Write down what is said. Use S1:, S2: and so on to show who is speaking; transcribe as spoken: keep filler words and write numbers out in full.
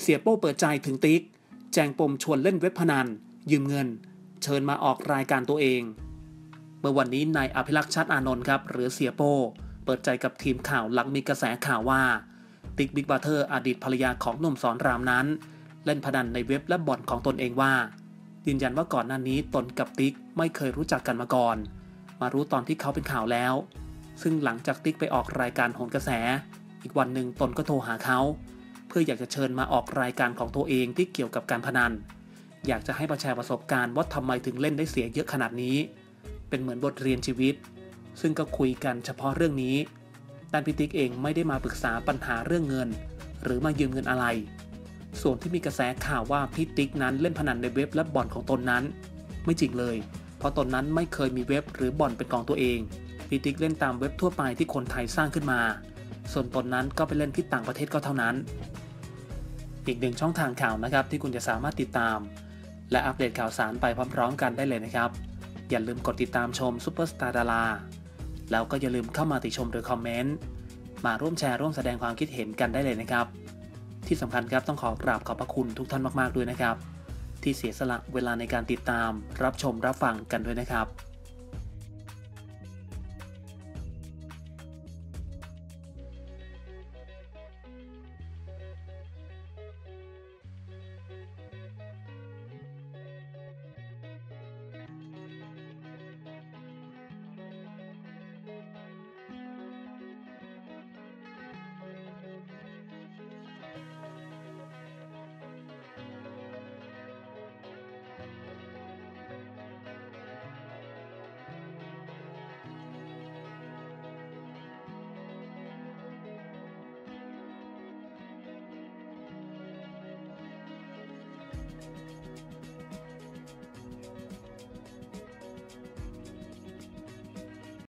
S1: สียโป้เปิดใจถึงติ๊กแจงปมชวนเล่นเว็บพนันยืมเงินเชิญมาออกรายการตัวเองเมื่อวันนี้นายอภิลักษ์ชัดอานนท์ครับหรือเสียโป้เปิดใจกับทีมข่าวหลังมีกระแสข่าวว่าติ๊กบิ๊กบราเธอร์อดีตภรรยาของหนุ่มสอนรามนั้นเล่นพนันในเว็บและบ่อนของตนเองว่ายืนยันว่าก่อนหน้านี้ตนกับติ๊กไม่เคยรู้จักกันมาก่อนมารู้ตอนที่เขาเป็นข่าวแล้วซึ่งหลังจากติ๊กไปออกรายการโหนกระแสอีกวันหนึ่งตนก็โทรหาเขาเพื่ออยากจะเชิญมาออกรายการของตัวเองที่เกี่ยวกับการพนันอยากจะให้มาแชร์ประสบการณ์ว่าทำไมถึงเล่นได้เสียเยอะขนาดนี้เป็นเหมือนบทเรียนชีวิตซึ่งก็คุยกันเฉพาะเรื่องนี้ด้านพี่ติ๊กเองไม่ได้มาปรึกษาปัญหาเรื่องเงินหรือมายืมเงินอะไรส่วนที่มีกระแสข่าวว่าพี่ติ๊กนั้นเล่นพนันในเว็บและบ่อนของตนนั้นไม่จริงเลยเพราะตนนั้นไม่เคยมีเว็บหรือบ่อนเป็นของตัวเองพี่ติ๊กเล่นตามเว็บทั่วไปที่คนไทยสร้างขึ้นมาส่วนตนนั้นก็ไปเล่นที่ต่างประเทศก็เท่านั้นอีกหนึ่งช่องทางข่าวนะครับที่คุณจะสามารถติดตามและอัปเดตข่าวสารไปพร้อมๆกันได้เลยนะครับอย่าลืมกดติดตามชมซุปเปอร์สตาร์ดาราแล้วก็อย่าลืมเข้ามาติชมหรือคอมเมนต์มาร่วมแชร์ร่วมแสดงความคิดเห็นกันได้เลยนะครับที่สำคัญครับต้องขอกราบขอบพระคุณทุกท่านมากๆด้วยนะครับที่เสียสละเวลาในการติดตามรับชมรับฟังกันด้วยนะครับ